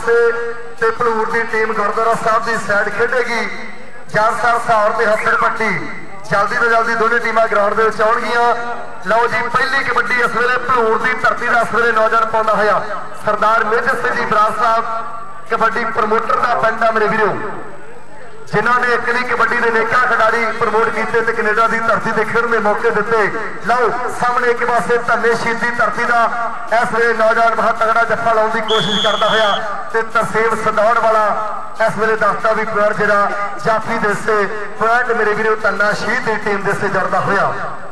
पासे ते भलूर की टीम गुरुद्वारा साहब की साइड खेडेगी। जानसर सौर ते हसन पट्टी जल्दी तो जल्दी दोनों टीमां ग्राउंड के आउणगियां। लो जी पहली कबड्डी इस वेले भलूर की धरती का इस वेले नौजवान पाउंदा होया सरदार मेजर सिंह जी बराड़ साहब कबड्डी प्रमोटर का पिंड आ मेरे वीरों, जिन्होंने एक नहीं कबड्डी के नेका खिडारी प्रमोट किए तो कनेडा की धरती से खेल के मौके दिते। लो सामने एक पासे धन्ने शहीद की धरती का इस वे नौजवान बहुत तगड़ा जफा लाने की कोशिश करता हुआ तरसेम सदौड़ वाला इस वे दसता भी पॉइंट जरा जाफी दे से पॉइंट मेरे वीरों धन्ना शहीद की टीम से जुड़ता हुआ।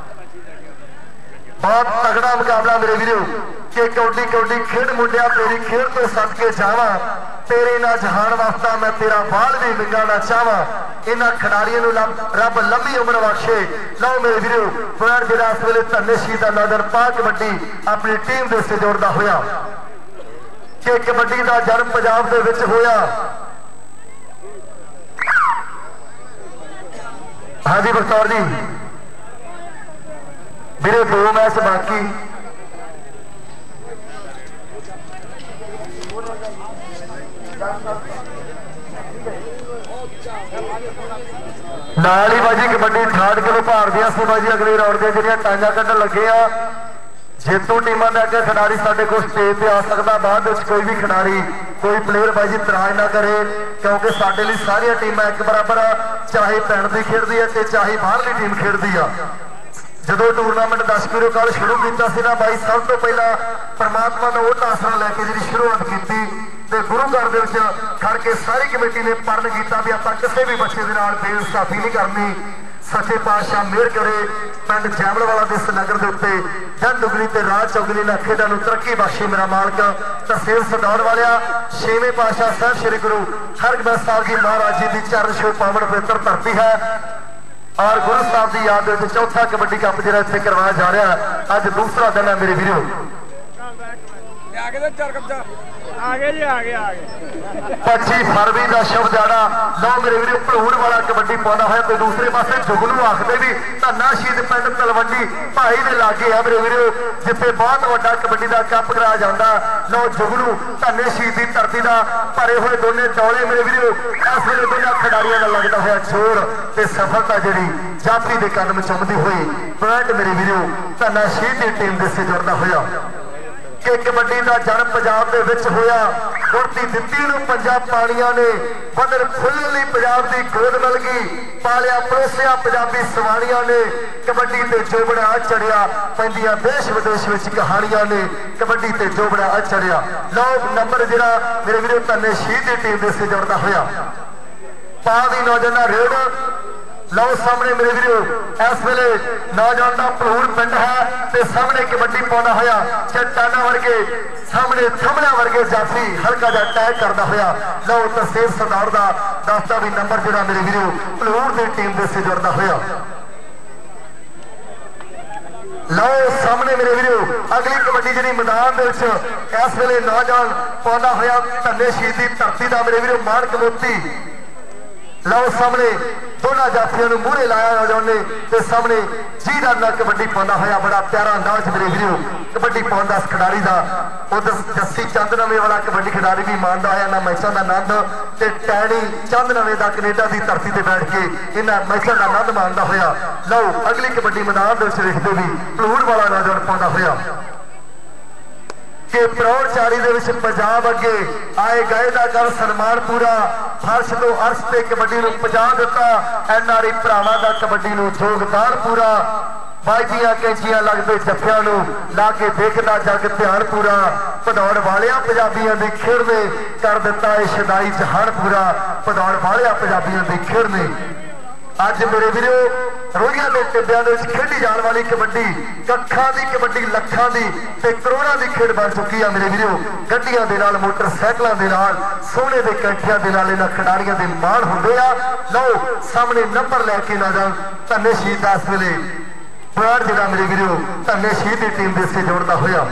बहुत तगड़ा मुकाबला मेरे वीरों कि कौडी कौडी खेड मुंडिया तेरी खेड तो सद के जावा, तेरे ना जहान वास्ता मैं तेरा बाल भी विंगा ना चाहवा। इन्होंने खिडारियों रब लंबी उम्र बख्शे। लो मेरे वीरों पॉइंट जरा इस वे धन्ने शहीद का नौजवान पा कबड्डी अपनी टीम के से जोड़ता हुआ कि कबड्डी का जन्म पंजाब के विच होया। हाँ जी बख्तौर जी मेरे 2 मैच बाकी। नाल ही बाजी कबड्डी 68 किलो भार दियां सी बाजी अगली राउंड दी जिहड़ियां टांगा कड्ढण लगे आ। जेतू टीमां दे अगे खिडारी साडे कोल स्टेज पे आ सकदा, बाद विच कोई भी खिडारी कोई प्लेयर बाजी इतराज ना करे क्योंकि साडे लई सारियां टीमां एक बराबर आ, चाहे पिंड दी खेडदी है ते चाहे बाहरली टीम खेडदी आ। जो टूरनामेंट 10 किलो कल शुरू किया बाई सब तो पहला परमात्मा का वो आसरा लैके जी शुरुआत की गुरु घर के खड़ के सारी कमेटी ने प्रण किया भी आप किसी भी बच्चे के बेइंसाफी नहीं करनी। सचे पातशाह मेहर करे पिंड जैमल वाला इस नगर के उत्ते जन दुगनी ते राज चौगनी ने खेडा तरक्की बख्शी मेरा मालक तहसील सदौड़ वालिया। 6वें पातशाह साहब श्री गुरु हरगोबिंद साहब जी महाराज जी की चरण छूह पावन पवित्र धरती है और गुरु साहब की याद में चौथा कबड्डी कप जो इतने करवाया जा रहा है। अज दूसरा दिन है मेरे वीरों। 25 फरवरी का शुभ दिहाड़ा लो मेरे वीरों भलूर वाला कबड्डी पाना है तो दूसरे पासे जुगनू आखते भी धन्ना शहीद पिंड तलवंडी भाई के लागे है मेरे वीरों जिथे बहुत बड़ा कबड्डी का कप कराया जाता। लो जुगनू धन्ने शहीद की धरती का भरे हुए दोनों डौले मेरे वीरों इस वे दोनों खिडारियों का लगता हुआ जोर ते सफलता जी जाफी के कदम चुमती हुई पॉइंट मेरे वीरों धन्ना शहीद की टीम से जुड़ता हुआ कि कबड्डी का जन्म पंजाब के विच होया। गुरती दित्ती नूं पंजाब पाणियां ने बदल फुल्ल लई पंजाब की गोद मिल गई पालिया परोसिया पंजाबी सवाणियां ने कबड्डी ते जोबड़ा चढ़िया पैंदियां देश विदेश में कहानियां ने कबड्डी ते जोबड़ा चढ़िया। लो नंबर जिहड़ा मेरे वीरों धन्ने शहीद की टीम से जुड़ता होया पा दी नौजवान रेड। लो सामने मेरे वीरों इस वेले नौजवान का भलूर पिंड है ते सामने कबड्डी पाउंदा होया चट्टाना वर्गे सामने थमला वर्गे जाफी हल्का जा टैग करता होया। लो तहसील सरदार का दसदा भी नंबर जो मेरे वीरों भलूर की टीम से जुड़ता होया। लो सामने मेरे वीरों अगली कबड्डी जी मैदान इस वेले नौजवान पाउंदा होया धन्ने शहीद की धरती का मेरे वीरों मानक मोती। लो सामने दोनों जाफियों मूहरे लाया नौजवान ने सामने जी रन कबड्डी पाउंदा होया बड़ा प्यारा अंदाज मेरे वीरों कबड्डी पाउंदा इस खिडारी का। उधर जस्सी चंदनवे वाला कबड्डी खिडारी भी मानता है इन्होंने मैचों का आनंद ते टैनी चंदनवे का कनेडा की धरती से बैठ के इन्होंने मैचों का आनंद मानता होया। लो अगली कबड्डी मैदान देखते भी भलूर वाला नौजवान पाउंदा होया कि प्रौढ़चारी पंजाब अगे आए गए का कर सन्मान पूरा फर्श तो अर्श से कबड्डी पहुंचा दिता। एनआरआई भरावां का कबड्डी योगदान पूरा बाजियां कैंचियां लगते जफिया ला के देखता जग ध्यान पूरा भदौड़ वालिया पंजाबियों की खेड़ ने कर दिता है शदाई जहान पूरा भदौड़ वालिया पंजाबियों की खेड़ ने। अज मेरे वीरों रोहियां के टिब्बियां खेडी जाने वाली कबड्डी कखा की कबड्डी लखा की करोड़ों की खेड बन चुकी है मेरे वीरों। गड्डियां दे नाल मोटरसाइकिलों के नाल सोने के कैंठियां के नाल इन्हां खिडारियों के मान होंदे आ। लो सामने नंबर लैके नौजवान धन्ने शहीद इस वेले पॉइंट जिहड़ा मेरे वीरों धन्ने शहीद की टीम से जोड़ता होया।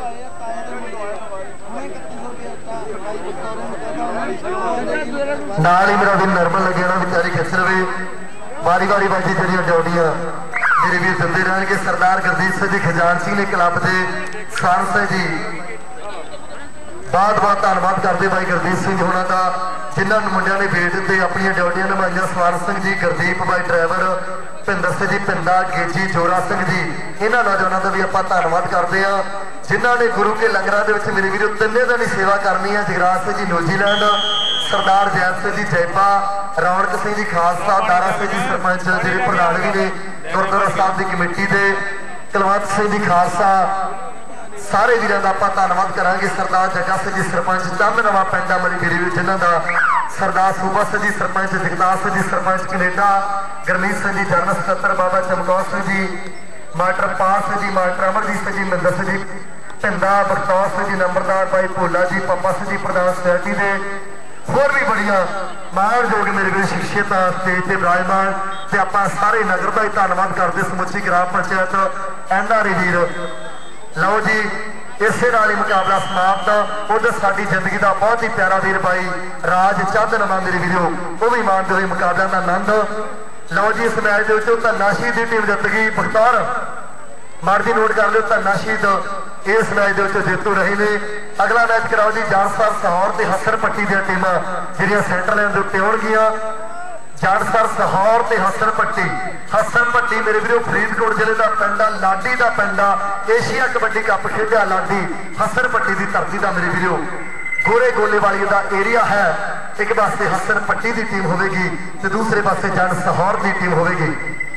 नाल ही मेरा दिन नरमल लगे ना बेचारी खिच रहे बारी बारी बाजी जड़िया डौडियां मेरे वीर दिंदे रहणगे। सरदार गुरदीप सिंह जी खजानची ने क्लब के सांसद जी बहुत बहुत धन्यवाद करते भाई गुरदीप सिंह होना का, जिन्होंने मुंडिया ने बेट से अपन ड्यूटियां निभाइया। सवार सिंह जी, गुरदीप भाई ड्राइवर, भिंदर सिंह जी पिंडा, गेजी, जोरा सिंह जी, इन्होंने नौजवानों का भी आप धन्यवाद करते हैं जिन्होंने गुरु के लंगर के मेरे वीरों तिने दिन ही सेवा करनी है। जगराज सिंह जी न्यूजीलैंड, सरदार जैत सिंह जी जैपा, रौनक सिंह जी खालसा, दारा सिंह जी सरपंच जी प्रधान भी ने गुरुद्वारा साहब की कमेटी के, कुलवंत सिंह जी खालसा, सारे वीरों का आप धन्यवाद करांगे। सरदार जग्गा सिंह जी सरपंच चंद नवा पिंड अमरी गिरी जिन्हों का, सरदार सूबा सिंह जी सरपंच, जगतार सिंह जी सरपंच कनेडा, गुरमीत सिंह जी जनरल सकत्तर, बाबा चमकौर सिंह जी, मास्टर पाल सिंह जी, मास्टर अमरजीत सिंह जी, महिंदर सिंह जी भिंदा, बखतौर सिंह जी नंबरदार, भाई भोला जी, पप्पा सिंह जी प्रधान सोसायटी के, होर भी बड़िया मानयोग मेरे भी शख्सियत स्टेज से विराजमान, तो आप सारे नगर का ही धन्यवाद करते समुची ग्राम पंचायत एनआरई वीर। लो जी इस नाल ही मुकाबला समाप्त। उधर साडी जिंदगी का बहुत ही प्यारा वीर भाई राज चंद नवा मेरे वीरो, वो भी मानते हुए मुकाबले का आनंद। लो जी इस मैच के धन्ना शहीद की टीम जित गई। बख्तौर मर्जी नोट कर लो, धन्ना शहीद इस मैच के जेतू रहे ने। अगला मैच कराओ जी जाड़सर सहार ते हसर पट्टी दी टीमां जिहड़ियां सेंटर लाइन के उत्ते होणगियां। जाड़सर सहार ते हसर पट्टी, हसर पट्टी मेरे वीरों फरीदकोट जिले का पिंड, लाडी का पिंड, एशिया कबड्डी कप खेडिया लाडी, हसर पट्टी की धरती का मेरे वीरों गोरे गोले वाली का एरिया है। एक पासे हसर पट्टी की टीम होगी तो दूसरे पासे जंड सहार की टीम होगी।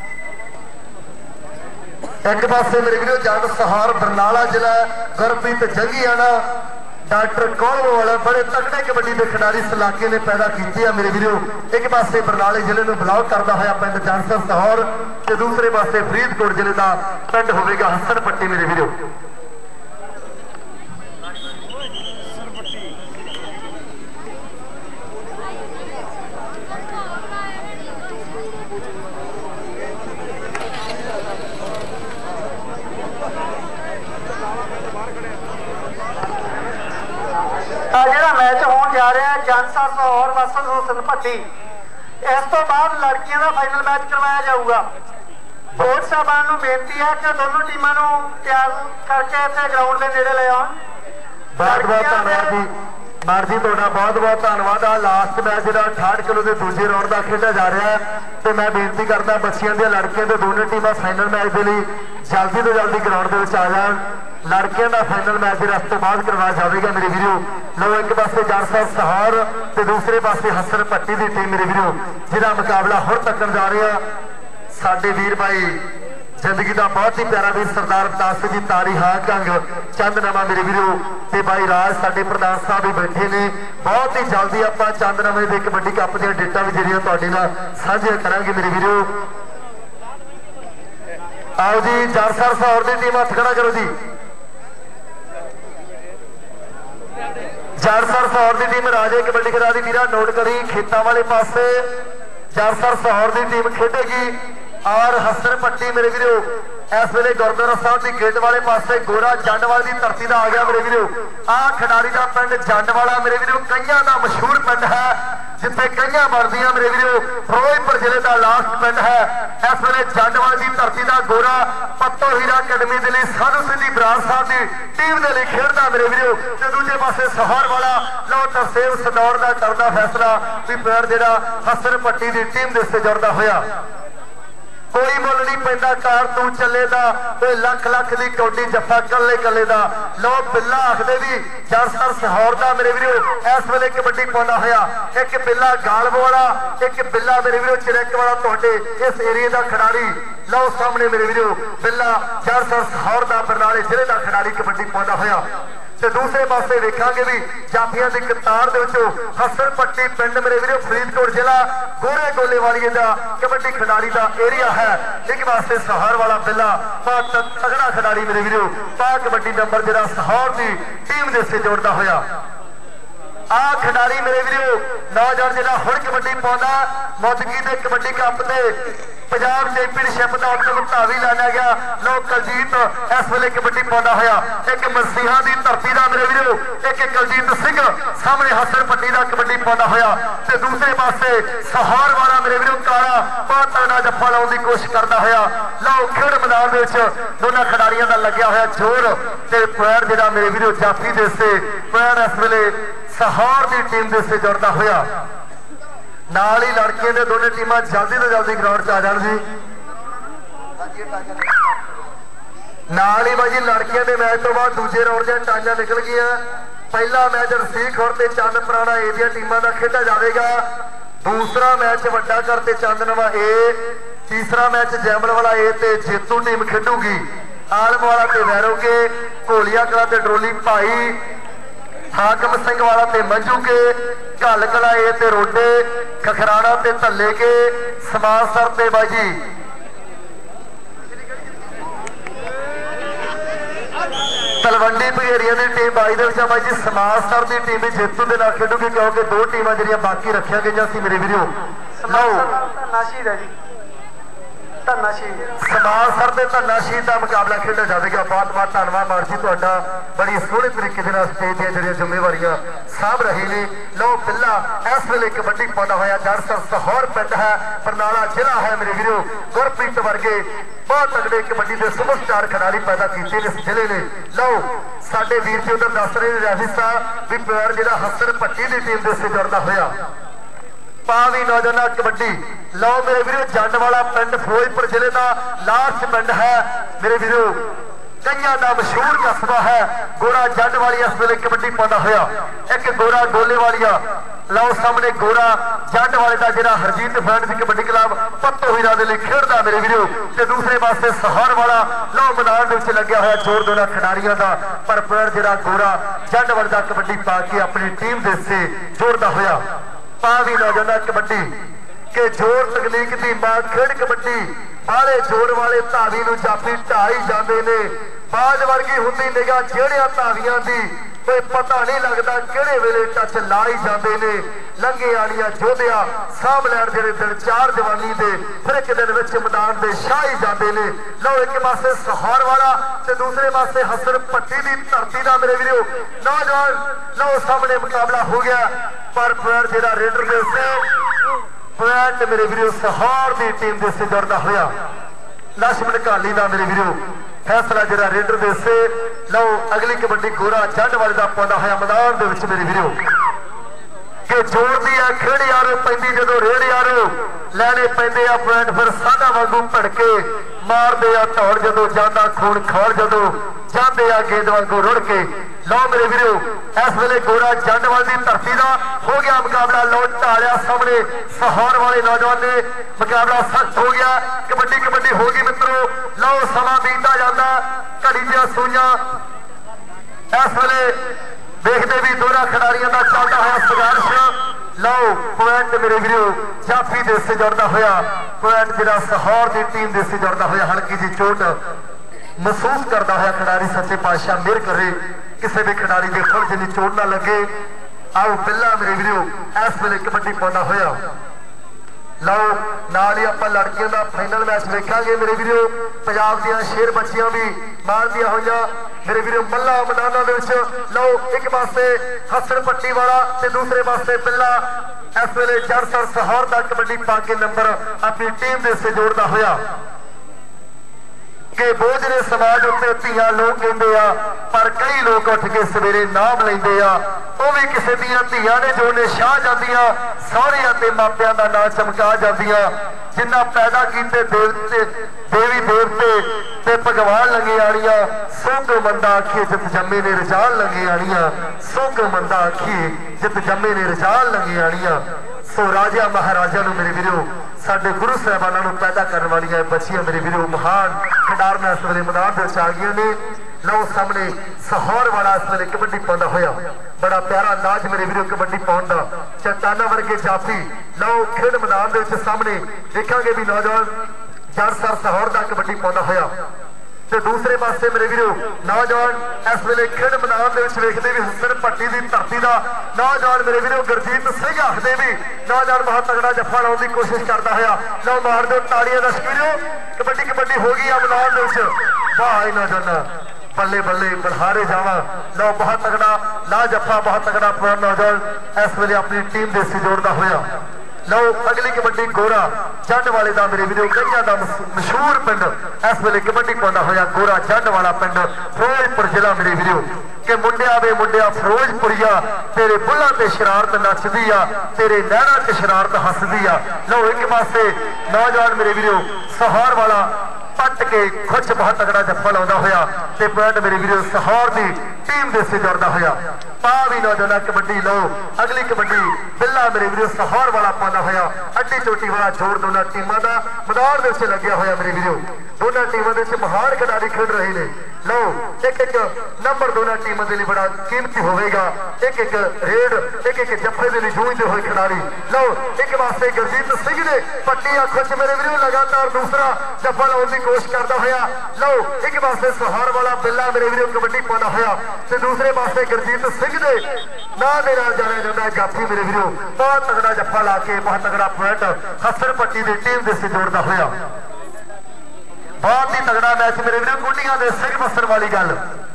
एक पासे मेरे वीरों जंड सहार बरनाला जिला, गुरप्रीत जंगीआना, डॉक्टर कौलवाल बड़े तगड़े कबड्डी के खिडारी इस इलाके ने पैदा किए मेरे वीरों। एक पासे बरनाले जिले में बिलोंग करता हुआ पिंड जानसर सहार, तो दूसरे पासे फरीदकोट जिले का पिंड होगा हसन पट्टी मेरे वीरों। ਜਿਹੜਾ मैच होने जा रहा है जानसा सौर वर्सेस हुसन भट्टी, इस तो बाद लड़कियों का फाइनल मैच करवाया जाऊगा। कोच साहबान को बेनती है कि दोनों टीमों को तैयार करके इतने ग्राउंड के नेड़े ले आउण। बहुत बहुत धन्यवाद जी मार जी, तुहाडा बहुत बहुत धन्यवाद। आ लास्ट मैच जो 68 किलो के दूसरे राउंड का खेडा जा रहा है, तो मैं बेनती करता बच्चियों दी लड़कियों के दोनों टीमां फाइनल मैच के लिए जल्दी तो जल्दी ग्राउंड के आ जाए। लड़कियों का फाइनल मैच इस तो बाद करवाया जाएगा मेरे वीरों। लो एक पासे जानसर सहार तो दूसरे पासे हसर पट्टी की टीम मेरे वीरों, जिहदा मुकाबला हुण तकन जा रहा। साडे वीर भाई जिंदगी का बहुत ही प्यारा वीर सरदार अवतार सिंह जी तारी हाँ कंग चंद नवा मेरे वीरों, ते भाई राज साडे प्रधान साहब भी बैठे ने। बहुत ही जल्दी आप चंद नवे के कबड्डी कप दी डेटा भी ਜਿਹੜੀਆਂ ਤੁਹਾਡੇ ਨਾਲ ਸਾਂਝੀਆਂ ਕਰਾਂਗੇ मेरे वीरों। आओ जी जानसर सहार की टीम हथ खड़ा करो जी। जानसर सहार की टीम राजे कबड्डी करा दी वीरा नोट करी, खेतों वाले पासे जानसर सहार की टीम खेडेगी और हसर पट्टी मेरे वीरों इस वेले गुरुद्वारा साहब की गेट वाले पासे गोरा जंडवाल की धरती का आ गया मेरे वीरों। आ खिडारी का पिंड जंडवाला मेरे वीरों कईयां का मशहूर पिंड है, जिथे कईयां बनदियां मेरे वीरों। फिरोजपुर जिले का लास्ट पिंड है। इस वेले जंडवाल की धरती का गोरा पत्तो हीरा अकैडमी के लिए साधु सिंह जी बराड़ साहब की टीम के लिए खेलता मेरे वीरों। तो दूजे पासे सहार वाला लो तरसेम सदौर का करना फैसला भी पैर जो हसर पट्टी की टीम के से जुड़ता होया। कोई मुल नहीं पैंदा कार तू चले दा, कोई लख लख की कौडी जफा कले कले दा। लो बिल्ला आखदे भी जानसर सहार का मेरे वीरों इस वेले कबड्डी पाउंदा होया। एक बिल्ला गालब वाला, एक बिल्ला मेरे वीरों चिरक वाला तुहाडे इस एरिए का खिडारी। लो सामने मेरे वीरों बिल्ला जानसर सहार का बरनाले जिले का खिडारी कबड्डी पाउंदा होया। तो दूसरे पासे वेखांगे भी जाफिया की कतार हसर पट्टी पिंड मेरे वीरों फरीदकोट जिला गोरे गोले वाली का कबड्डी खिडारी का एरिया है। एक पासे सहार वाला बिल्ला तगड़ा खिडारी मेरे वीरों पा कबड्डी नंबर जो सहार की टीम से जोड़ता होया। आ खिडारी मेरे वीरों नौजवान जिला हुण कबड्डी पाउंदा मौजूदगी के कबड्डी कप के पंजाब चैंपीयनशिप का उत्तम धावी लाया गया। लो कलजीत इस वेले कबड्डी पाता होया एक मसीहा की धरती का मेरे वीरो एक कलजीत सिंह सामने हसन पट्टी का कबड्डी पाता होया ते दूसरे पासे सहार वाला मेरे वीरो काला बहुत तगड़ा जफ्फा लाने की कोशिश करता होया। लो खेड मैदान दोनों खिडारियों का लग्या होया जोर ते पैर जिहड़ा मेरे वीरो जाफी दे से पैर इस वेले सहार की टीम दे से जुड़ता होया। नाल ही लड़कियों ने दोनों टीमां जल्दी तो जल्दी ग्राउंड आ जान जी। नाल ही भाजी लड़कियों के मैच तो बाद दूजे राउंड दी टाइयां निकल गई। पहला मैच रसीख और ते चंद पुराना ए दी टीमां दा खेडा जाएगा। दूसरा मैच वड्डा कर ते चंदनवा ए, तीसरा मैच जैमल वाला ए ते जेतू टीम खेडूगी। आलम वाला ते वैरोगे, घोलिया कला ते डरोली भाई, हाकम सिंह वाला ते मंजू के, घल कला ए ते रोडे, खखराना ते धल्ले के, समासर ते बाजी तलवंडी भगेरिया की टीम बाई जी समासर की टीम भी जेतू के नाल खेडूगी क्योंकि दो टीमां जिहड़ियां बाकी रखिया गई सी मेरे वीरो। समासर ते धन्ना शहीद का मुकाबला खेडा जाएगा। बहुत बहुत धन्यवाद मान जी तुहाडा बड़ी सोहने तरीके स्टेज दी जिहड़ियां जिम्मेवारियां साहब रहे ने। लो बिल्ला इस वेले कबड्डी पाता होया जड़सर सहोर पिंड है बरनाला जिला है मेरे वीरो। गुरप्रीत वर्गे बहुत तगड़े कबड्डी के सुपरस्टार खिडारी पैदा किए इस जिले ने। लो साडे वीर जी उधर दस रहे रैफी साहब भी पैर जिहड़ा हसन भट्टी की टीम दे जुड़ता होया। पावी नौजवान कबड्डी लो मेरे वीरो जंड वाला पिंड फिरोजपुर जिले का लास्ट पिंड है मेरे वीरो। कईयां का मशहूर कस्बा है गोरा जंड वाली इस वेले कबड्डी पाता होया। एक गोरा गोले वालिया लो सामने गोरा जंड वाले का जिहड़ा हरजीत फैंस कबड्डी क्लब पत्तो हीरा दे लई खेडदा मेरे वीरो ते दूसरे पासे सहार वाला लो मैदान दे विच लग्या होया जोर दोनों खिडारियों का पर पैर जिहड़ा गोरा जंड वाले का कबड्डी पा के अपनी टीम दे से जोड़दा होया। पावी नौजवान कबड्डी के जोर तकनीक की मां खेड कबड्डी बारे जोर वाले धावी नूं जाफी ढाई जाते ने। बाज वर्गी हुंदी निगाह जेड़ियां धावियां दी कोई पता नहीं लगता किहड़े वेले टच लाई जाते ने। लंघे आलिया जोधिया साम लैण जेड़े दिन चार जवानी दे फिर एक दिन विच मैदान दे शाही जाते ने। लो एक पासे सहार वाला ते दूसरे पासे हसन भट्टी की धरती का मेरे वीरो नौजवान लो सामने मुकाबला हो गया पर पैर जिहड़ा रेडर दे से पैंट मेरे वीरो सहार की टीम दे से जुड़दा होया। लक्ष्मण घाली का मेरे वीरो फैसला जिहड़ा रेडर दे से। लो अगली कबड्डी गोरा जंड वाले का पाउंदा होया मैदान दे विच मेरे वीरो के जोड़दी है खेड़ यारो पैंदी जदों रेड़ यारो लैने पैंदे आ पैंट फिर साधा वांगू भड़के मारदे आ धौड़ जदों जांदा खून खाड़ जदों जांदे आ गेंद वांगू रुड़ के। लो मेरे वीरो इस वेले गोरा जंड वाली की धरती का हो गया मुकाबला। लो ढालिया सामने सहार वाले नौजवान ने मुकाबला सख्त हो गया। कबड्डी कबड्डी हो गई मित्रों। लो समा बीतता जाता घड़ी दियां सूइयां इस वेले देखते भी दोनों खिडारियों का चलता है संघर्ष। लो पॉइंट मेरे वीरो जाफी दे से जुड़ता होया पॉइंट जिहड़ा सहार की टीम दे से जुड़ता होया। हल्की जी चोट महसूस करता है खिडारी सच्चे पातशाह मेहर करे किसी भी खिडारी के फल जिन्नी चोट ना लगे। आओ बिल्ला मेरे वीरो इस वेले कबड्डी पाउंदा होया। लो नाल ही आपां लड़कियों का फाइनल मैच वेखांगे मेरे वीरो। पंजाब दियां शेर बच्चियां भी मारदियां होइयां मेरे वीरो मल्ला मैदानां दे विच। लो एक पासे हसन भट्टी वाला ते दूसरे पासे बिल्ला इस वेले जड़सर सहार दा कबड्डी पा के नंबर अपनी टीम दे से जोड़दा होया। कि बोझरे समाज उत्ते धीआं लोग कहते आ पर कई लोग उठ के सवेरे नाम लेंदे आ वो भी किसी दियां धीआं ने जो ने शाह जांदियां सौहरियां ते मापियां दा नाम चमका जांदियां। जिन्ना पैदा कीते देवते देवी देवते ते भगवान लंघे आलियां सोग मंदा आखिए जित जम्मे ने रजाल लंघे आलियां सोग मंदा आखिए जित जम्मे ने रजाल लंघे आलियां। सो राजा महाराजा मेरे वीरो साडे गुरु साहबाना पैदा करने वाली बच्चियां मेरे वीरो महान खिडारन इस वेले मैदान आ गई ने। लो सामने सहार वाला इस वेले कबड्डी पाउंदा होया बड़ा प्यारा नाच मेरे वीरो कबड्डी पाउण दा चट्टाना वर्गे जाफी। लो खेड मैदान सामने देखांगे भी नौजवान जड़सर सहार दा कबड्डी पाउंदा होया। ਤੇ ਦੂਸਰੇ ਪਾਸੇ ਮੇਰੇ ਵੀਰੋ ਨੌਜਵਾਨ ਇਸ ਵੇਲੇ ਖੇਡ ਮੈਦਾਨ ਦੇ ਵਿੱਚ ਵੇਖਦੇ ਵੀ ਹਸਨ ਭੱਟੀ ਦੀ ਧਰਤੀ ਦਾ ਨੌਜਵਾਨ ਮੇਰੇ ਵੀਰੋ ਗੁਰਜੀਤ ਸਿੰਘ ਆਖਦੇ ਵੀ ਨੌਜਵਾਨ ਬਹੁਤ ਤਗੜਾ ਜੱਫਾ ਲਾਉਣ ਦੀ ਕੋਸ਼ਿਸ਼ ਕਰਦਾ ਹੋਇਆ। ਲਓ ਮਾਰ ਦਿਓ ਤਾੜੀਆਂ ਦਰਸ਼ਕ ਵੀਰੋ। ਕਬੱਡੀ ਕਬੱਡੀ ਹੋ ਗਈ ਆ ਮੈਦਾਨ ਦੇ ਵਿੱਚ। ਵਾਹ ਇਹਨਾਂ ਜਨ ਬੱਲੇ ਬੱਲੇ ਬਲਹਾਰੇ ਜਾਵਾ। ਲਓ ਬਹੁਤ ਤਗੜਾ ਲਾ ਜੱਫਾ ਬਹੁਤ ਤਗੜਾ ਨੌਜਵਾਨ ਇਸ ਵੇਲੇ ਆਪਣੀ ਟੀਮ ਦੇ ਸੀ ਜੋੜਦਾ ਹੋਇਆ। ਲਓ ਅਗਲੀ ਕਬੱਡੀ ਗੋਰਾ ਜੱਟ ਵਾਲੇ ਦਾ ਮੇਰੇ ਵੀਰੋ ਕਈਆਂ ਦਾ ਮਸ਼ਹੂਰ ਪਿੰਡ ਇਸ ਵੇਲੇ ਕਬੱਡੀ ਪਾਉਂਦਾ ਹੋਇਆ ਗੋਰਾ ਜੱਟ ਵਾਲਾ ਪਿੰਡ ਫਿਰੋਜ਼ਪੁਰ ਜ਼ਿਲ੍ਹਾ ਮੇਰੇ ਵੀਰੋ ਕਿ ਮੁੰਡਿਆ ਵੇ ਮੁੰਡਿਆ ਫਿਰੋਜ਼ਪੁਰੀਆ ਤੇਰੇ ਬੁੱਲਾਂ ਤੇ ਸ਼ਰਾਰਤ ਨੱਚਦੀ ਆ ਤੇਰੇ ਨਹਿਰਾਂ ਤੇ ਸ਼ਰਾਰਤ ਹੱਸਦੀ ਆ। ਲਓ ਇੱਕ ਪਾਸੇ ਨੌਜਵਾਨ ਮੇਰੇ ਵੀਰੋ ਸਹਾਰ ਵਾਲਾ ਪੱਟ ਕੇ ਖੁੱਚ ਬਹੁਤ ਤਗੜਾ ਜੱਫਾ ਲਾਉਂਦਾ ਹੋਇਆ ਤੇ ਪੁਆਇੰਟ ਮੇਰੇ ਵੀਰੋ ਸਹਾਰ ਦੀ ਟੀਮ ਦੇ ਸੇ ਜੁੜਦਾ ਹੋਇਆ। ਪਾ ਵੀ ਨੌਜਵਾਨਾਂ ਕਬੱਡੀ। ਲਓ ਅਗਲੀ ਕਬੱਡੀ ਬਿੱਲਾ ਮੇਰੇ ਵੀਰੋ ਸਹਾਰ ਵਾਲਾ ਪਾਉਂਦਾ ਹੋਇਆ ਅੱਡੀ ਚੋਟੀ ਵਾਲਾ ਜੋੜ ਦੋਨਾਂ ਟੀਮਾਂ ਦਾ ਮੈਦਾਨ ਦੇ ਵਿੱਚ ਲੱਗਿਆ ਹੋਇਆ ਮੇਰੇ ਵੀਰੋ। ਦੋਨਾਂ ਟੀਮਾਂ ਦੇ ਵਿੱਚ ਮਹਾਨ ਖਿਡਾਰੀ ਖੇਡ ਰਹੇ ਨੇ। ਲਓ ਇੱਕ ਇੱਕ ਨੰਬਰ ਦੋਨਾਂ ਟੀਮਾਂ ਦੇ ਲਈ ਬੜਾ ਕੀਮਤੀ ਹੋਵੇਗਾ। ਇੱਕ ਇੱਕ ਰੇਡ ਇੱਕ ਇੱਕ ਜੱਫੇ ਦੇ ਲਈ ਜੂਝਦੇ ਹੋਏ ਖਿਡਾਰੀ। ਲਓ ਇੱਕ ਪਾਸੇ ਗੁਰਜੀਤ ਸਿੰਘ ਨੇ ਪੱਟੀ ਅੱਖੋਂ ਚ ਮੇਰੇ ਵੀਰੋ ਲਗਾਤਾਰ ਦੂਸਰਾ ਜੱਫਾ ਲਾਉਣ ਦੀ ਕੋਸ਼ਿਸ਼ ਕਰਦਾ ਹੋਇਆ। ਲਓ ਇੱਕ ਪਾਸੇ ਸਹਾਰ ਵਾਲਾ ਬਿੱਲਾ ਮੇਰੇ ਵੀਰੋ ਕਬੱਡੀ ਪਾਉਂਦਾ ਹੋਇਆ ਤੇ ਦੂਸਰੇ ਪਾਸੇ ਗੁਰਜੀਤ ਸਿੰਘ ਦੇ ਨਾਂ ਦੇ ਨਾਲ ਜਾਣਿਆ ਜਾਂਦਾ ਜਾਫੀ ਮੇਰੇ ਵੀਰੋ ਬਹੁਤ ਤਗੜਾ ਜੱਫਾ ਲਾ ਕੇ ਬਹੁਤ ਤਗੜਾ ਪੁਆਇੰਟ ਹਸਨ ਪੱਟੀ ਦੀ ਟੀਮ ਦੇ ਸੇ ਜੋੜਦਾ ਹੋਇਆ। बहुत ही तगड़ा मैच मेरे वीरों कुंडियां दे सिर बसर वाली गल।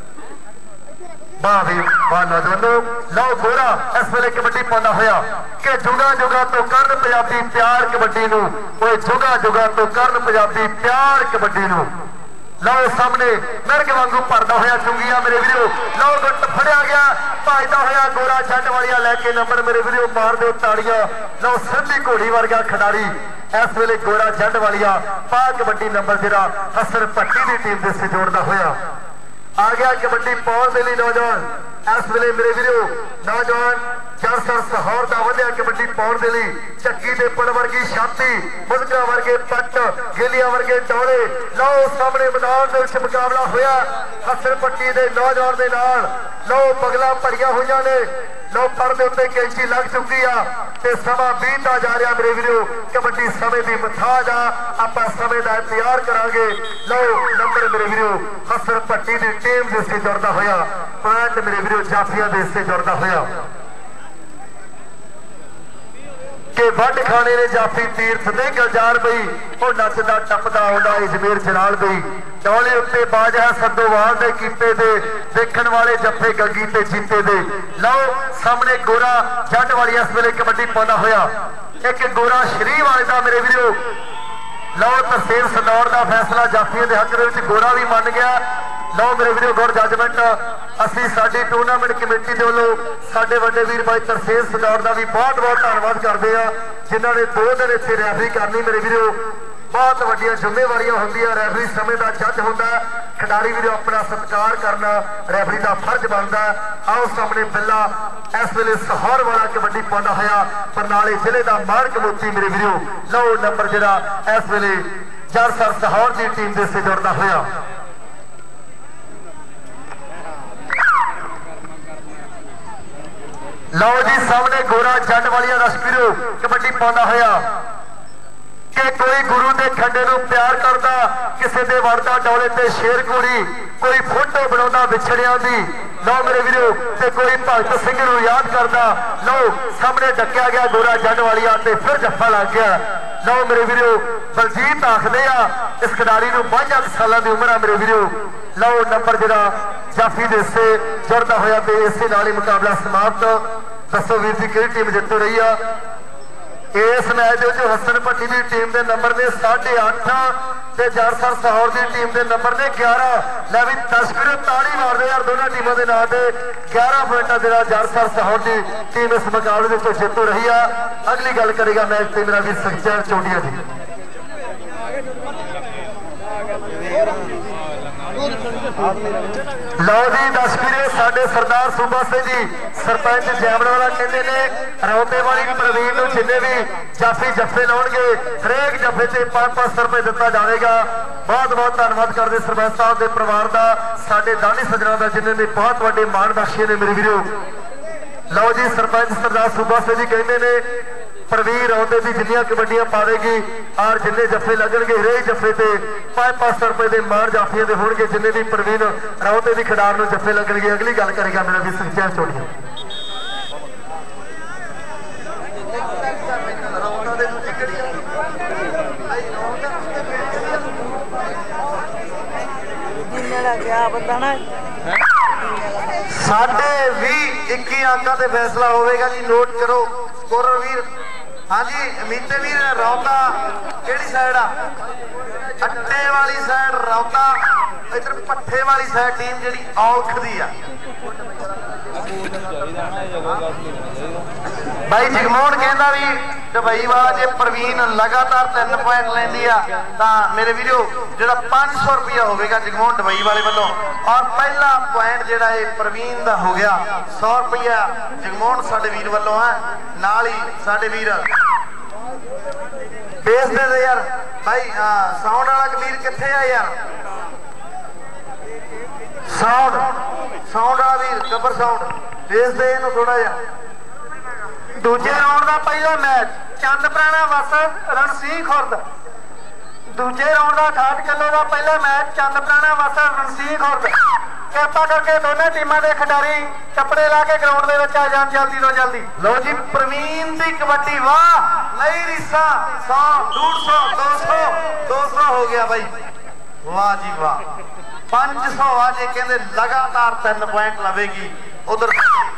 वाह भी वाह नौजवानों। लो गोरा इस वेले कबड्डी पाਉਂਦਾ होया कि जुगा जुगा तो करन पंजाबी प्यार कबड्डी नूं ओए जुगा जुगा तो करन पंजाबी प्यार कबड्डी नूं। लो सामने मिर्ग वांगू भरदा होया चुंगियां मेरे वीरों। लो गुੱਟ फड़िया गया भजदा होया गोरा जट वालिया लैके नंबर मेरे वीरों मार दो ताड़ियां। लो सिंधी घोड़ी वर्गा खिडारी इस वेले गोरा जट वालिया पा कबड्डी नंबर जरा हसन भट्टी की टीम के से जोड़ता होया आ गया कबड्डी पाउण दे लई नौजवान इस वेले मेरे वीरों नौजवान जरसर सहार का वधिया कबड्डी पाउण दे लई चक्की दे पन वर्गी छाती मुदका वर्गे पट गेलिया वर्गे डौले। लो सामने मैदान दे विच मुकाबला होया हसन भट्टी दे नौजवान दे नाल। लो पगला भरिया होईयां ने। लो पर दे उत्ते कैंची लग चुकी आ ते समा बीतदा जा रहा मेरे वीरों। कबड्डी समय की मथाज आ आपां समय दा इंतजार करांगे। लो नंबर मेरे वीरों हसन भट्टी की टीम दे से जुड़दा होया पॉइंट मेरे वीरों जाफिया दे से जुड़दा होया कि वड खाने ने जाफी तीर्थ दे गलजार बई वो नचदा टपदा आउंदा इजमेर जलाल बई डौले उत्ते बाजा सदोवाल दे कीते दे देखण वाले जफ्फे गंगी ते जीते दे। लो सामने गोरा जट वाली इस वेले कबड्डी पाਉਂਦਾ होया एक गोरा श्री वाले दा मेरे वीरों। लो तहसील सदौर का फैसला जाफियों के हक में गोरा भी मान गया। लो मेरे वीरों गुड जजमेंट असी साडी टूर्नामेंट कमेटी के वालों साडे वड्डे वीर भाई तरसेल सदौर का भी बहुत बहुत धन्यवाद करते हैं जिन्होंने 2 दिन इत्थे रैफरी करनी मेरे वीरों। बहुत वड्डियां जिम्मेवारियां होंदियां रैफरी समय का जज होंदा खिडारी वीरों अपना सत्कार करना रैफरी का फर्ज बनता। आओ सामने बिल्ला इस वेले सहार वाला कबड्डी पाਉਂਦਾ होया बरनाले जिले का माणक मोती मेरे वीरों। लो नंबर जिहड़ा इस वेले जरसर सहार की टीम दे से जुड़दा होया। लो जी सामने गोरा जट वालिया दस वीरों कबड्डी पाਉਂਦਾ होया कि कोई गुरु के खंडे नूं प्यार करता किसी दे वड़दा डोले ते शेर घोड़ी कोई फोटो बनाउंदा विछड़ियां दी। लो मेरे वीरों ते कोई भगत सिंह नूं याद करदा। लो सामने डकिया गया गोरा जट वालिया ते फिर जफ्फा लग गया। लो मेरे वीरों बलजीत आखदे आ इस खिडारी नूं 52 सालां दी उम्र आ मेरे वीरों। लो नंबर जिहड़ा जाफी दे से जुड़दा होया ते इसे नाल ही मुकाबला समाप्त। दसो वीर जी किहड़ी टीम जित रही आ इस मैच हसन भट्टी की टीम के नंबर ने 8.5 जरसर सहार की टीम के नंबर ने 11। लै भी दर्शक ताड़ी मार रहे यार दोनों टीमों के नाम से 11 पॉइंटा जो जरसर सहार की टीम इस मुकाबले में जितू रही है। अगली गल करेगा मैच से मेरा वीर सखचैन चौंडिया जी। लो जी दशवीरे साडे सरदार सूबा सिंह जी सरपंच जैमलवाला कहते ने रौते वाली प्रवीण जिन्हें भी जाफी जफ्फे लाउणगे हरेक जफ्फे से 500 रुपए दिता जाएगा। बहुत बहुत धन्यवाद करते सरपंच साहब के परिवार का साडे दानी सज्जना का जिन्हें ने बहुत वड्डे मान बख्शे ने मेरे वीरों। लो जी सरपंच सरदार सूबा सिंह जी कहते ने प्रवीण रौते भी जिन्नियां कबड्डियां पावेगी और जिन्ने जफ्फे लगणगे हरेक जफ्फे से 500 रुपए के मान जाफिया के होंगे जिन्हें भी प्रवीण राउते की खिडार में जफे लगेंगे। अगली गल करेगा मेरा भी सुखचैन चोटिया। साढ़े 20-21 अंकों से फैसला होगा जी। नोट करो स्कोरर वीर। हाँ जी अमीते वीर रौता केड़ी साइड आ? अट्टे वाली साइड रौता, इधर पट्ठे वाली साइड टीम जी औलख दी आ। भाई जगमोहन कहता भी दुबई वाला जे प्रवीण लगातार 3 पॉइंट लेंदी आ तां मेरे वीडियो जेड़ा 500 रुपया होगा जगमोहन दुबई वाले वालों। और पहला पॉइंट जेड़ा ये प्रवीण दा हो गया 100 रुपया जगमोहन साडे वीर वालों है। नाल ही साडे वीर बेस दे यार भाई साउंड वाला कबीर किथे है यार? साउंड वाला वीर कबर साउंड बेस दे इन्हू थोड़ा जा। दूजे राउंड का पहला मैच चंदपुराना वर्सेस रणसिंह खुर्द। दूजे राउंड का 68 किलो का पहला मैच चंदपुराना वर्सेस रणसिंह खुर्द। कृपा करके दोनों टीमों के खिडारी कपड़े ला के ग्राउंड में आ जान जल्दी तो जल्दी। लो जी प्रवीण की कबड्डी वाह नहीं रिसा 100 150 200 हो गया भाई। वाह जी वाह 500 आज कहते लगातार 3 पॉइंट लवेगी। उधर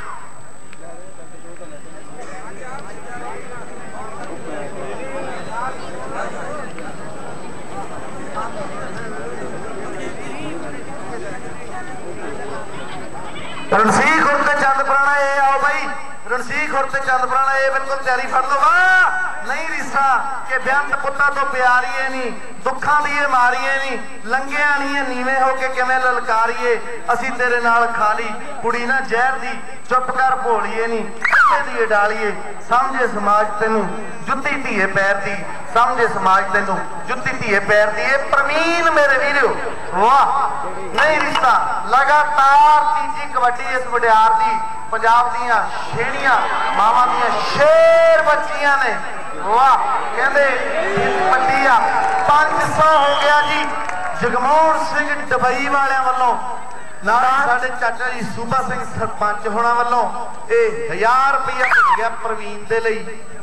रणसिंह खुर्द चंदपुराना ये आओ भाई। रणसिंह खुर्द चंदपुराना ये बिल्कुल तैयारी फड़ लो। वाह नहीं रिसा के बेअंत पुत्ता तो प्यारीए नहीं दुखा दिए मारीए नहीं लंघिया नहीं नीवे होके किवें ललकारीए असी तेरे नाल खाली कुड़ी ना जहर दी चुप कर भोलीए नहीं दिए डालीए समझे समाज तेनू जुत्ती धीए पैर दी समझे समाज तेनू जुत्ती धीए पैर दी। प्रवीण मेरे वीरो वाह नहीं रिश्ता लगातार तीजी कबड्डी इस मुटियार दी पंजाब दियां छेड़ियां मावां दियां शेर बच्चियां ने। वाह कहते कबड्डी आ 500 हो गया जी जगमोहन सिंह दुबई वाले वालों। साडे चाचा जी सूबा सिंह सरपंच होना वालों 1000 रुपया गया प्रवीण दे लई।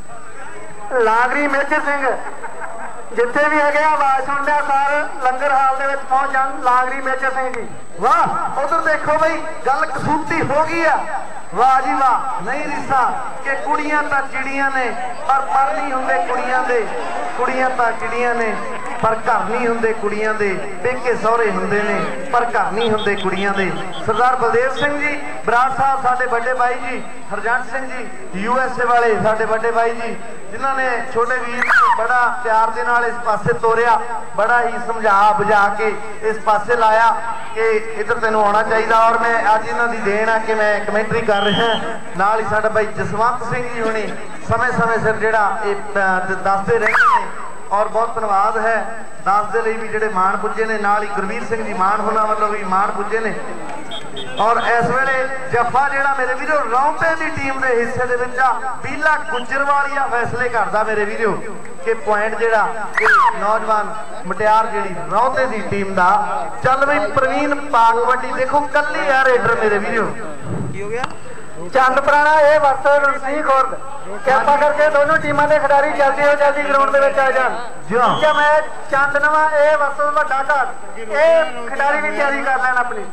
लागरी मेजर सिंह जिथे भी है आवाज सुन लिया सार लंगर हाल दे विच पहुंच जान। लागरी मेजर सिंह जी वाह उधर देखो भाई गल कसूती हो गई है। वाह जी वाह नहीं रिसा कि कुड़ियां तां चिड़ियां ने पर नहीं हुंदे कुड़ियां दे कुड़ियां तां चिड़ियां ने पर घर नहीं हुंदे कुड़ियां दे पेके सहुरे हुंदे ने पर घर नहीं हुंदे कुड़ियां दे। सरदार बलदेव सिंह जी बराड़ साहब साडे बड़े भाई जी हरजंट सिंह जी यूएसए वाले साडे बड़े भाई जी जिन्होंने छोटे वीर बड़ा प्यार दे नाल इस पासे तोरिया बड़ा ही समझा बुझा के इस पासे लाया कि इधर तेनों आना चाहिए। और मैं अज इन्हों की देन आ कि मैं कमेंटरी कर रहा नाल ही साडा भाई जसवंत सिंह जी होनी समय समय सिर जिहड़ा दसते रहते हैं और बहुत धन्यवाद है दस दे लई भी जिहड़े मान पुजे ने। नाल ही गुरवीर सिंह जी मान होना वालों भी मान पुजे ने। और इस वेले जफा जिहड़ा मेरे वीरो रौंते की टीम के हिस्से दे विच बीला गुजरवालिया फैसले करदा मेरे वीरो कि पॉइंट जिहड़ा नौजवान मुटियार जिहड़ी रौंते की टीम का। चल बई प्रवीण पा कबड्डी देखो कल्ली आ रेडर मेरे वीरो की हो गया चंदपुराना ये वर्सेस रणसिंह खुर्द। कृपा करके दोनों टीमों के खिडारी जल्दी तो जल्दी ग्राउंड में आ जान। दूजा मैच चंदनवा ए वर्सेस वड्डा घर ये खिडारी भी तैयारी कर लैन अपनी।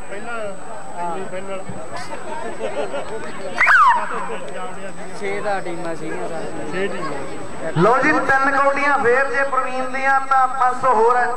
लो जी 3 कौडियां फेर जे प्रवीण दियां तां 500 होर है।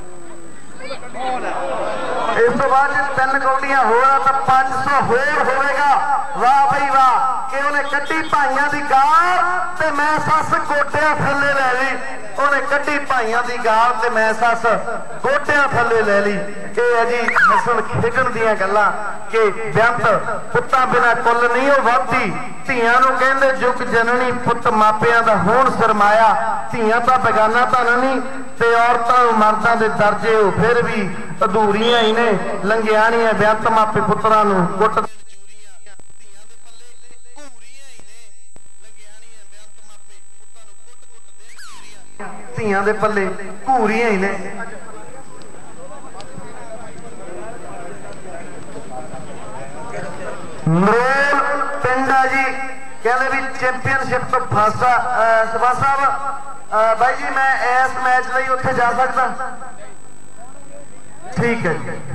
इस तो बाद 3 कौडियां होर तो 500 होर होगा। वाह भाई वाह कि उन्हें कड्डी भाइयों की गाल ते मैं सस गोटियां थल्ले ले ली। उन्हें कड्डी भाइयों की गाल ते मैं सस गोटियां थल्ले ले ली। ये जी हसन खेडण दियां गल्लां कि बेअंत पुत्तां बिना कुल नहीं हो वधदी। धीआं नूं कहंदे जुग जननी पुत्त मापियां दा होण सरमाया। धीआं तां बेगाना धन नहीं ते औरतां मर्दां दे दर्जे हो फिर भी अधूरियां ही ने लंघियाणियां बेअंत मापे पुत्रां नूं कुੱਟ ਧੀਆਂ ਦੇ ਪੱਲੇ ਘੂਰੀਆਂ ਹੀ ਨੇ। नरोल पिंड है जी, कहते भी चैंपियनशिप तो फासा सरपंच साहब भाई जी मैं इस मैच लिए उत्थे जा सकता? ठीक है जी,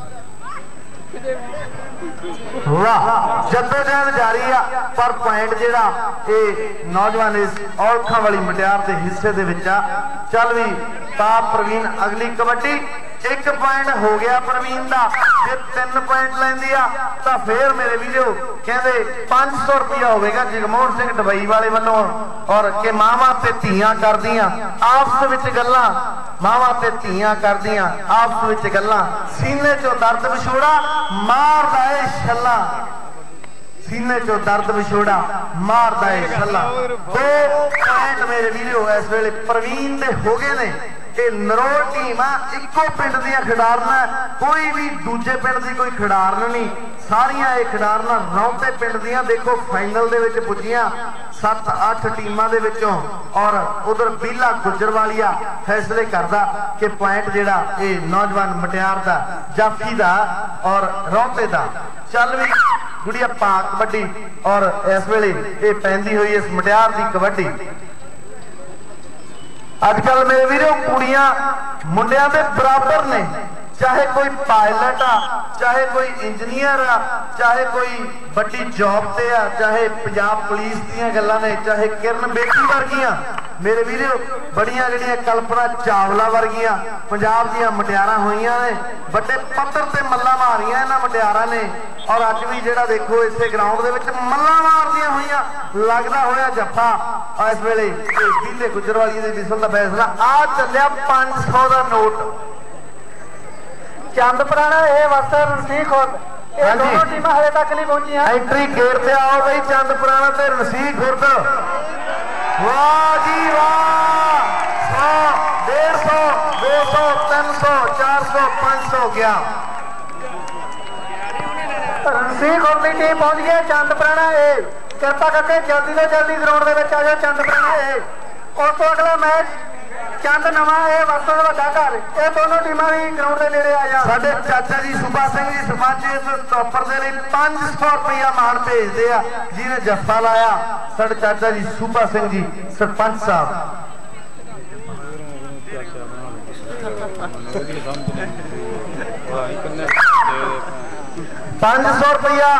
वाह जद्दोजहद जारी आ, पर पॉइंट जिहड़ा ये नौजवान इस औरखां वाली मुटियार के हिस्से दे विच आ। चल भी ताप प्रवीण अगली कबड्डी, 1 पॉइंट हो गया प्रवीण का, जे 3 पॉइंट लैंदी आ तां फिर मेरे वीडियो कहते 500 रुपया होगा जगमोहन सिंह डबई वाले वालों, और कि मावां ते धीआं करदियां आपस विच गल्लां, मावां ते धीआं करदियां आपस विच गल्लां, सीने चों दर्द विछोड़ा मारदा है छल्ला, सीने चो दर्द विछोड़ा मारदा है छल्ला। 2 पॉइंट मेरे वीडियो इस वेले प्रवीण दे हो गए ने। नरोल टीम आ इको पिंड दियां खिडारना, कोई भी दूजे पिंड की कोई खिडारन नहीं, सारियां ये खिडारना रौते पिंड दियां। देखो फाइनल दे विच पुजियां 7-8 टीमां दे विचों, और उधर बीला गुजरवालिया फैसले करदा कि पॉइंट जिहड़ा ये नौजवान मुटियार दा जाफी दा और रौते दा। चल भी गुड़िया पा कबड्डी, और इस वेले ये पैंदी हुई इस मुटियार की कबड्डी। अजकल मेरे वीरों कुड़ियां मुंडियां दे बराबर ने, चाहे कोई पायलट आ, चाहे कोई इंजीनियर आ, चाहे कोई बड़ी जॉब ते आ, चाहे पंजाब पुलिस दीयां गल्लां ने, चाहे किरण बेदी वर्गियां मेरे वीरों बड़ियां जिहड़ियां कल्पना चावला वर्गियां पंजाब दीयां मुटियारां होईयां ने, बड़े पत्थर ते मल्ला मारियां इन्हां मुटियारां ने। और अज भी जिहड़ा देखो इसे ग्राउंड दे विच मल्ला मारदियां होईयां, लगदा होया जफ्फा इस वेले बीले गुजरवाली दे विसल दा फैसला आ चलिया 500 दा नोट। चंद पुराना ये वस्तर रसीख और दोनों टीमां हले तक नहीं पहुंचियां। एंट्री गेट पे आओ भाई, चंद पुराना ते रसीख खुर्द, वाह जी वाह, 100 150 200 300 400 500 गया। रसीख और की टीम पहुंच गई चंद पुराना ए, कृपा करके जल्दी से जल्दी ग्राउंड में आ जाओ चंद पुराना ए। उस तो अगला मैच चंद नवा है वस्तु का घर, ये दोनों टीमां भी ग्राउंड के नेड़े आ जाओ। साडे चाचा जी सूबा सिंह जी सरपंच इस टॉपर दे लई 500 रुपया मान भेजदे आ, जिन्हें जफ्फा लाया साडे चाचा जी सूबा सिंह जी सरपंच साहब। 500 रुपया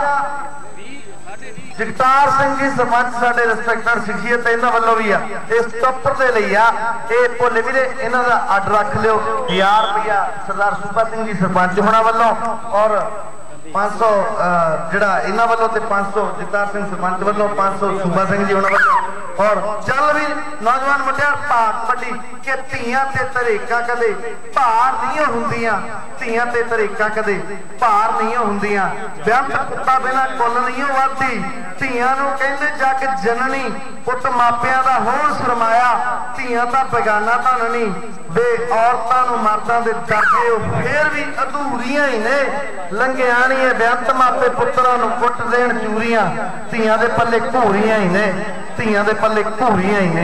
जगतार सिंह जी सरपंच साडे रिस्पेक्टेड शख्सियत इन्हां वल्लों भी आ, इस टॉपर दे लई आ, ये भुल वीरे इन्हां दा अड रख लिओ 1000 रुपया सरदार सूबा सिंह जी सरपंच होना वल्लों, और 500 जिहड़ा इन्हां वल्लों ते 500 जगतार सिंह सरपंच वल्लों, 500 सूबा सिंह जी होना वल्लों। और चल भी नौजवान मुटियार भाग कबड्डी कि धीआं ते तरीका कदे भार नहीं हुंदियां, धीआं ते तरीका कदे भार नहीं हुंदियां, बेअंत कुत्ता बिना कुल नहीं वधदी, धीआं नूं कहंदे जग जननी, पुत मापियां दा होण सरमाया, धीआं तां बेगाना धन नहीं, बे औरतां नूं मर्दां दे दर्जे फिर भी अधूरियां ही ने, लंघिया नहीं है बेअंत मापे पुत्रां नूं कुट देण चूरियां, धीआं दे पल्ले घूरियां ही ने, धीआं दे पल्ले घूरियां ही ने।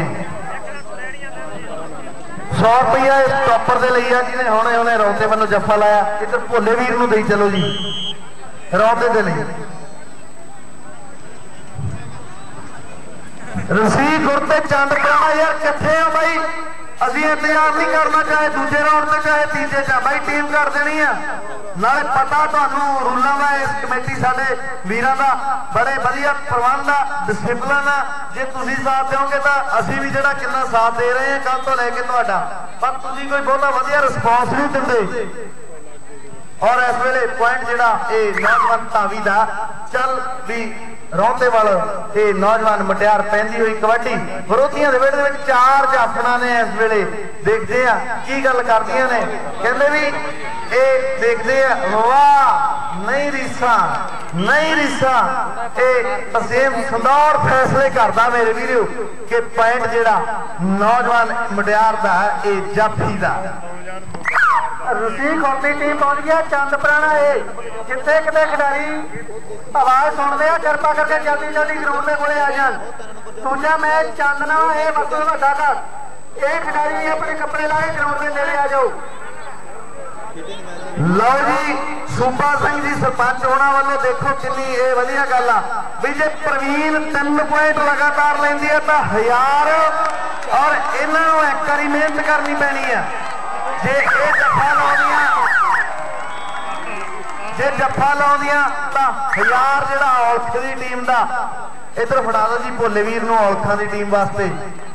100 रुपया इस टॉपर दे लई आ जिन्हें हुणे हुणे रौते वालों जफ्फा लाया, इधर भोले वीर नूं देई चलो जी रौते दे लई। रसीक उरते चंद पुराना यार किथे हो भाई, असीं इंतजार नहीं करना, चाहे दूजे राउंड से चाहे तीजे च भाई टीम कर देनी है। नाले पता तुहानूं रूलां दा, इस कमेटी साडे वीरां दा बड़े वधिया प्रबंध आ, डिसिपलिन आ, जे तुसीं साथ देओगे तां असीं भी जिहड़ा किन्ना साथ दे रहे हैं कल तो लैके तुहाडा, पर तुसीं कोई बहुता वधिया रिस्पॉन्स नहीं दिंदे। और इस वेले पॉइंट जिहड़ा ये नौजवान धावी दा चल भी रौते वाल ये नौजवान मुटियार पैंदी हुई कबड्डी, विरोधियों के वेड़े में 4 जाफना ने इस वेले देखते हैं की गल करदियां ने, कहंदे भी ये देखते हैं वाह नहीं रीसा नहीं रीसा, ये तसीम संदौर फैसले करता मेरे वीरो कि पॉइंट जिहड़ा नौजवान मुटियार दा ये जाफी दा। रसीक होती टीम पहुंच गया चंद पुराना है, जिथे किते खिडारी आवाज सुनते हैं कृपा करके जल्दी जल्दी ग्राउंड में कोले आ जान। दूजा मैच चांदना है वस्तु वड्डा घर, ये खिडारी अपने कपड़े ला के ग्राउंड में नेड़े आ जाओ। लो जी सूबा सिंह जी सरपंच होना वालों देखो कितनी ये वधिया गल आ भी जे प्रवीण 3 पॉइंट लगातार लेंदी है तो 1000 और इन्हों एक बारी मेहनत करनी पैनी है जे ये जफा लाउंदियां तो 1000 जिहड़ा औलख की टीम का इधर फड़ा दो जी भोले वीर नूं औलखां की टीम वास्ते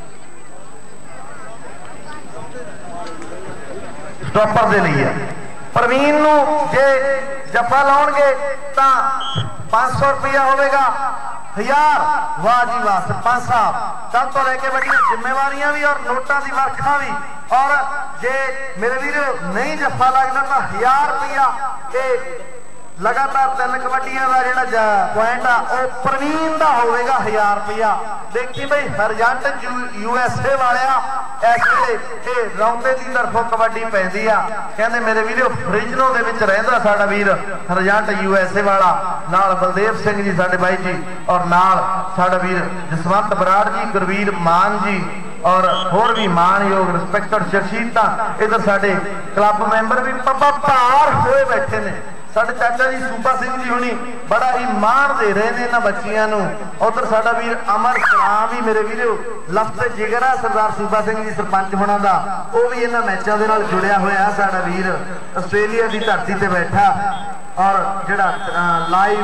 स्टॉपर दे लिए प्रवीण नूं जे जफा लाउणगे तो 500 रुपया होगा 1000 वाह जी वाह सरपंच साहब सब तो लेके बड़ी जिम्मेवारियां भी और नोटा की वर्खा भी और जे मेरे वीर नहीं जफा लगता तो 1000 रुपया लगातार 3 कबड्डियां का जिहड़ा पॉइंट आ वो प्रवीण का होगा 1000 रुपया देखी बई हरजंट USA वालिया इस वे रौंदे की तरफों कबड्डी पैंदी आ कहते मेरे वीर फ्रिजनों के विच रहिंदा साडा वीर हरजंट USA वाला नाल बलदेव सिंह जी साडे भाई जी और नाल साडा वीर जसवंत बराड़ जी गुरवीर मान जी और होर भी मानयोग रिस्पैक्टेड शख्सियत इधर साडे क्लब मैंबर भी पप्पा भार होए बैठे ने साडे चाचा जी सूबा सिंह जी हुणी बड़ा ही मान दे रहे हैं इन्हां बच्चियां नूं उधर साडा वीर अमर सराम भी मेरे वीरो लफ्ज़ जिगर है सरदार सूबा सिंह जी सरपंच होना दा वो भी इन्हां मैचों दे नाल जुड़िया होया साडा वीर आस्ट्रेलिया की धरती ते बैठा और जिहड़ा लाइव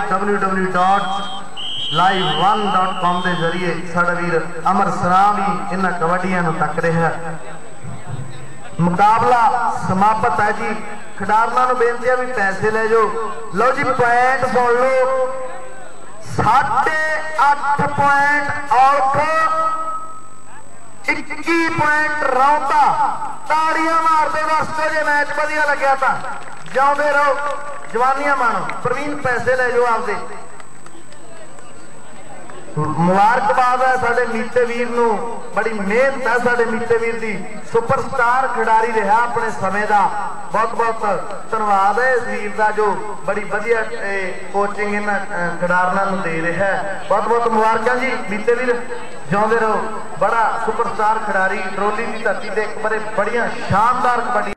www.live1.com के जरिए साडा वीर अमर सराम भी इन्हां कबड्डियां नूं तक रहा है मुकाबला समाप्त है जी खिडारना बेनती है भी पैसे ले जाओ लो जी पॉइंट सुन लो 8.5 पॉइंट औलख 21 पॉइंट रौंदा ताड़ियां मारते वास्ते जे मैच वधिया लग्या तां जाओगे रहो जवानियां मानो प्रवीण पैसे ले जाओ आपदे मुबारकबाद है साडे मीते वीर नूं बड़ी मेहनत है साडे मीते वीर दी सुपरस्टार खिडारी रहा अपने समय का बहुत बहुत धन्यवाद है इस वीर का जो बड़ी वधिया कोचिंग इन्हां खिडारनां नूं दे रहा है बहुत बहुत मुबारकां जी मीते वीर जिउंदे रहो बड़ा सुपरस्टार खिडारी ट्रोली की धरती ते एक बड़े बढ़िया शानदार कबड्डी